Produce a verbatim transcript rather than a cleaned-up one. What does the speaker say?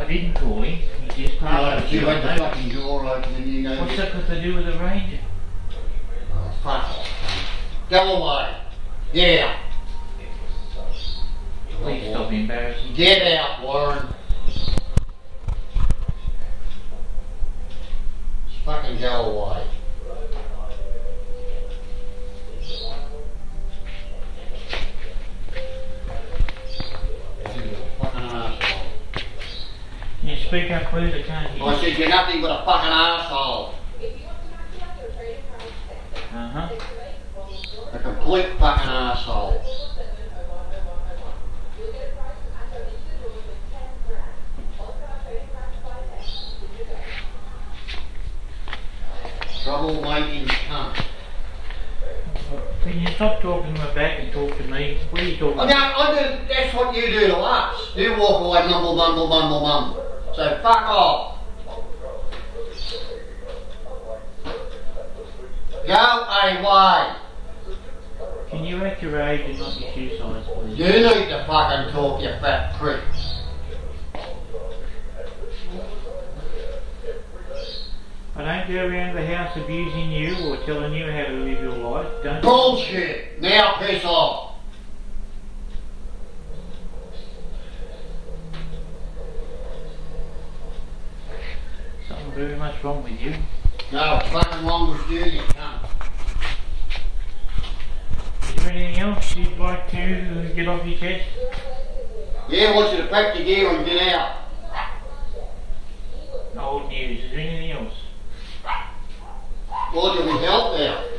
didn't call him. He just called No, us. you had the fucking door open and you know. What's that got to do with the ranger? Oh, fuck off. Go away. Yeah. Please stop embarrassing. Get out, Warren. Just fucking go away. You fucking asshole. Can you speak up, please? I can't hear. I said you're nothing but a fucking asshole. Uh huh. A complete fucking asshole. Trouble-making cunt. Can you stop talking to my back and talk to me? What are you talking I about? don't, I do, that's what you do to us. You walk away mumble, mumble, mumble, mumble. So fuck off. Go away. Can you act your age and not your shoe size, please? You need to fucking talk, you fat prick. I don't go around the house abusing you or telling you how to live your life. Don't. Bullshit. Now piss off. Something very much wrong with you. No, it's fucking wrong with you, you cunt. Is there anything else you'd like to get off your chest? Yeah, I want you to pack your gear and get out. Old news. Is there anything else? Well, you'll be helped now.